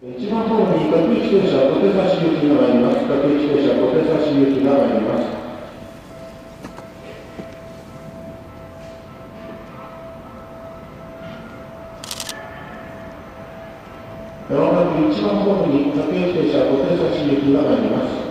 一番ホームに各駅停車小手差し行きが参ります。各駅停車小手差し行きが参ります。まもなく一番ホームに各駅停車小手差し行きが参ります。